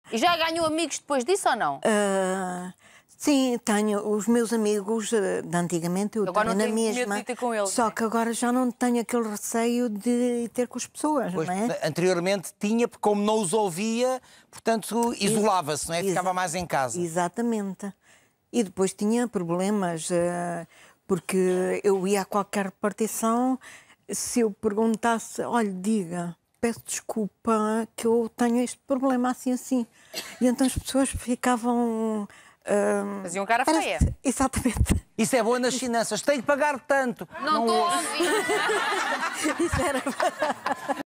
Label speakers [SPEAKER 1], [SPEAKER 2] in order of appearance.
[SPEAKER 1] E já ganhou amigos depois disso ou não?
[SPEAKER 2] Sim, tenho os meus amigos de antigamente, eu
[SPEAKER 1] Agora
[SPEAKER 2] tenho
[SPEAKER 1] não
[SPEAKER 2] na
[SPEAKER 1] tenho medo
[SPEAKER 2] mesma.
[SPEAKER 1] de ter com eles,
[SPEAKER 2] Só
[SPEAKER 1] não é?
[SPEAKER 2] que agora já não tenho aquele receio de ter com as pessoas,
[SPEAKER 3] Pois,
[SPEAKER 2] não é?
[SPEAKER 3] anteriormente tinha, porque como não os ouvia, portanto, isolava-se, não é? Ficava mais em casa.
[SPEAKER 2] Exatamente. E depois tinha problemas, porque eu ia a qualquer repartição, se eu perguntasse, olha, diga, peço desculpa que eu tenho este problema assim, assim. E então as pessoas ficavam...
[SPEAKER 1] Faziam cara feia.
[SPEAKER 2] Exatamente.
[SPEAKER 3] Isso é bom nas finanças, tem que pagar tanto.
[SPEAKER 1] Não estou a ouvir.
[SPEAKER 2] Isso era...